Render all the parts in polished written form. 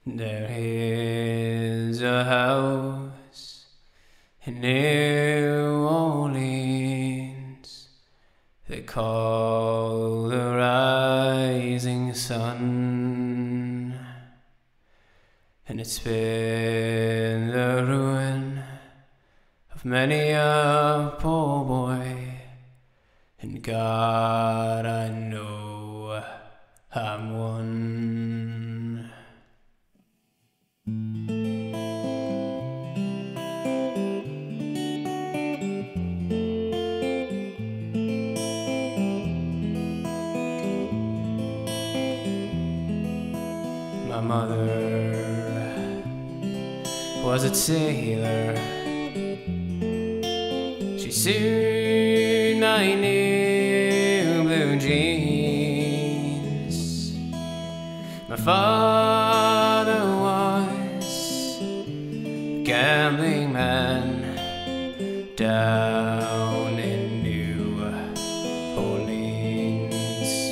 There is a house in New Orleans they call the rising sun, and it's been the ruin of many a poor boy, and God, I know I'm one. My mother was a tailor. She sewed my new blue jeans. My father was a gambling man down in New Orleans.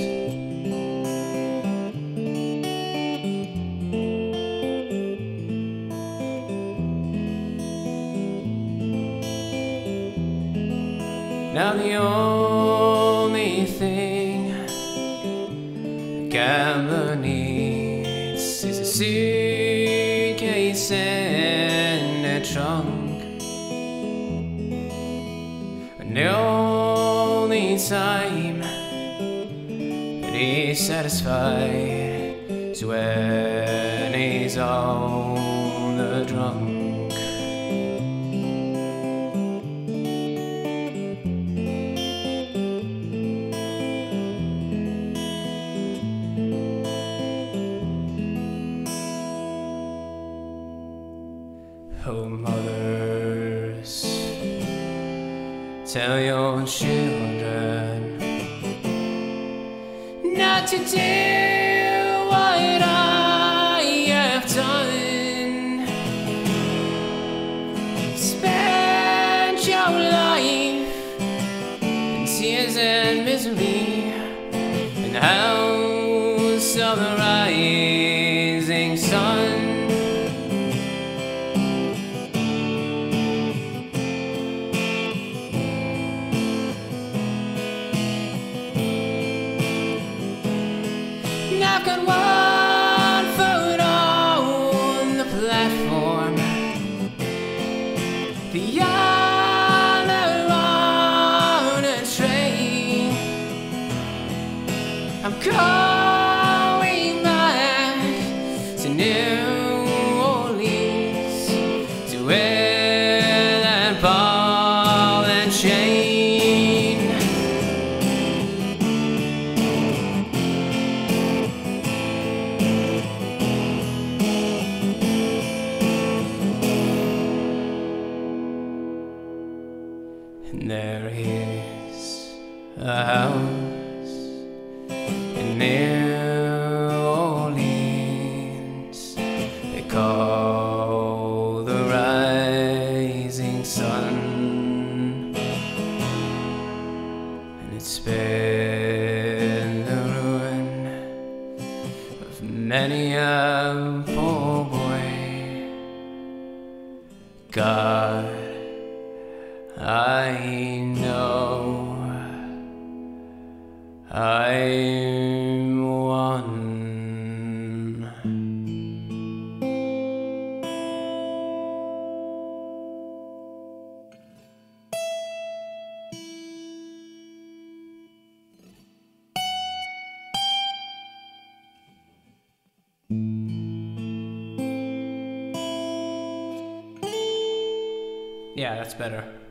Now the only thing a gambler needs is a suitcase and a trunk. And the only time that he's satisfied is when he's on the drunk. Oh, mothers, tell your children not to do what I have done. Spend your life in tears and misery in the house of the rising sun. I've got one foot on the platform, the other on a train. I'm going back to New Orleans to wear that ball and chain. And there is a house in New Orleans they call the rising sun, and it's been the ruin of many a poor boy. God, I know I'm one. Yeah, that's better.